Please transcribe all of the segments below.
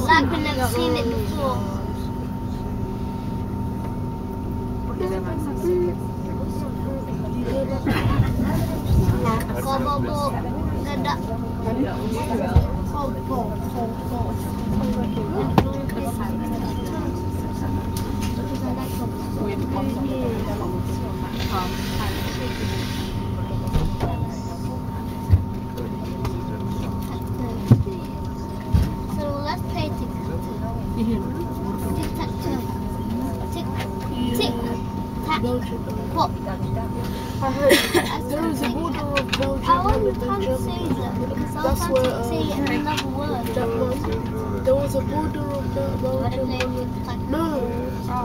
Like we've never seen it before. Kobobo, ganda. So let's play tic-tac-toe. Tic-tac-toe. I heard there was a border of Belgium I and wasn't trying to say Germany. that because I was That's trying where to say it in another word. there was a border of Belgium and no, I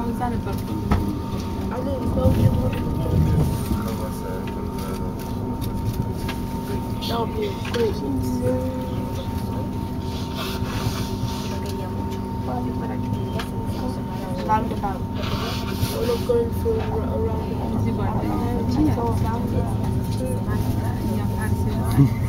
mean Belgium and that would be great. Roundabout. We're not going through around.